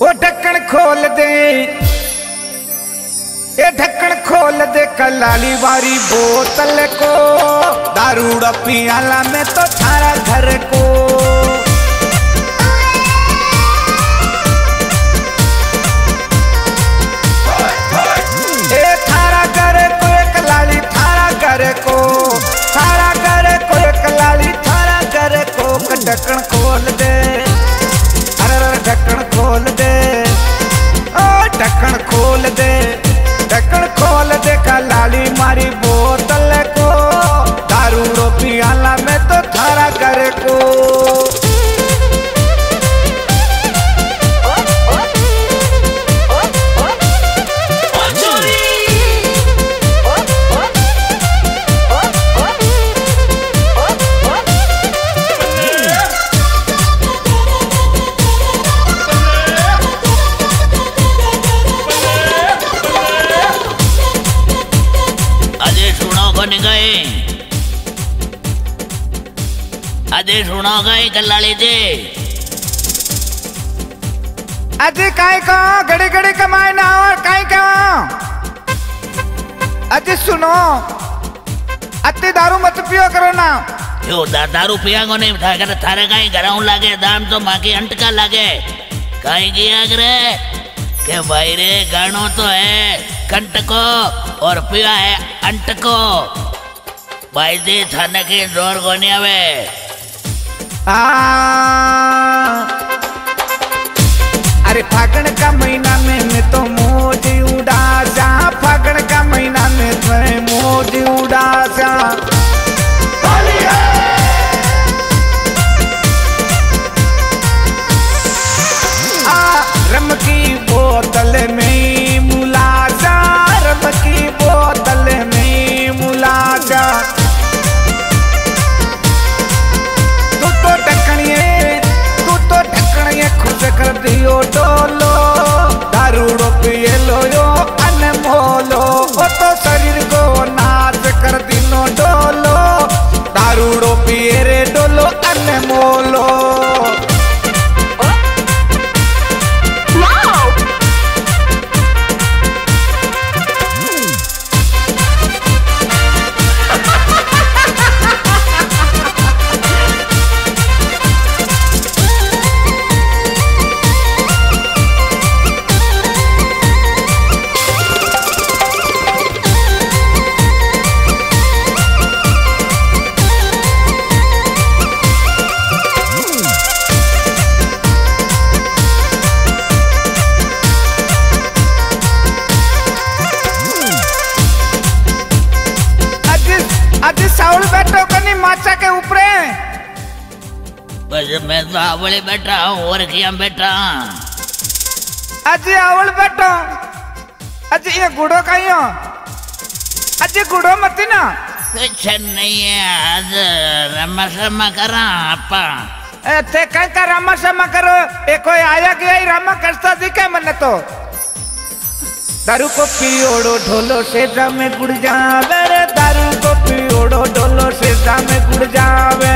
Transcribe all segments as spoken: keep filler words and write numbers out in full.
वो ढक्कन खोल दे, ये ढक्कन खोल दे कलाली वाली बोतल को, दारूड़ा पियाला में तो थारा घर को। ए थारा घर को एक लाली, थारा घर को, थारा घर को एक लाली, थारा घर को। ढक्कन खोल दे, अरे ढक्कन खोल दे, ओ ढक्कन खोल दे, ढक्कन खोल दे कलाली मारी बोतल को, दारूड़ो पियाला में तो थारा घर को। अजे सुनो गए कलाली जी, अजे काई का घड़ी घड़ी कमाए ना और काई का। अजे सुनो, अति दारू मत पियो करो ना। यो दा, दारू पिया को नहीं था कर थारे काई घराऊ लागे, दाम तो माँ की अंटका लागे। काई किया करे के भाई रे गानो तो है कंटको और पिया है अंटको। भाई जी थाने की जोर गोनी आवे। आ, अरे फागण का महीना में मैं तो मौज उड़ा जा, फागण का महीना में मैं मौज उड़ा जा। आ, रम की बोतल में मुला जा, रम की बोतल में मुला जा। खुश कर दियो डोलो, दारूड़ो पिए लो यो अनमोलो। वो तो शरीर को नाच कर दिनो डोलो, दारूड़ो पिए रे डोलो अनमोलो। के ऊपरे बस मैं तो आवले बैठा हूँ और क्या बैठा। अजी आवल बैठो, अजी ये गुड़ो कहीं हो, अजी गुड़ो मती ना। कुछ नहीं है, आज रमा शमा करा आपा। थे कहीं का रमा शमा करो, ये कोई आया गया ही रमा करता दिखे मन तो। दारू को पियोड़ो ढोलो से में गुड़ जावे रे, दारू को पियोड़ो ढोलो से में गुड़ जावे।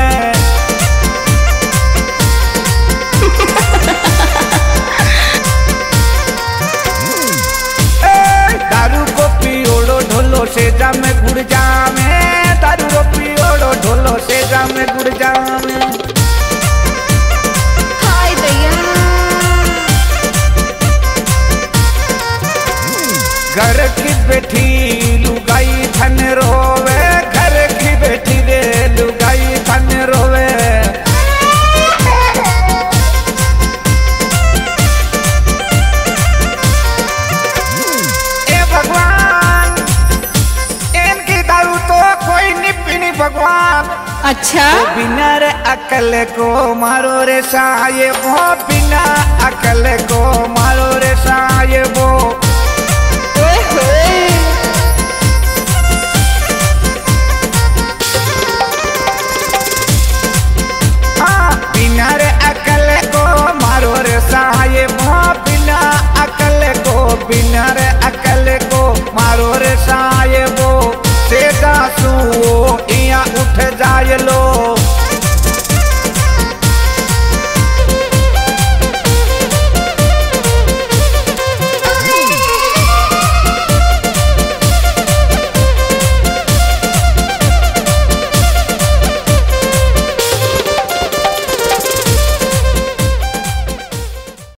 दारू को पियोड़ो ढोलो से में गुड़ जावे, दारू को पियोड़ो ढोलो से में गुड़ जावे। हाय भैया, घर की बैठी लुगाई थन रोवे, घर की बैठी रे लुगाई थन रोवे। ए भगवान, इनकी दारू तो कोई नहीं पीनी भगवान। अच्छा तो बिना रे अकल को मारो रे साहिबो, बिना अकल को मारो रे साहिबो। बिना रे अकल को मारो रे साहिबो, बिना अकल को, बिना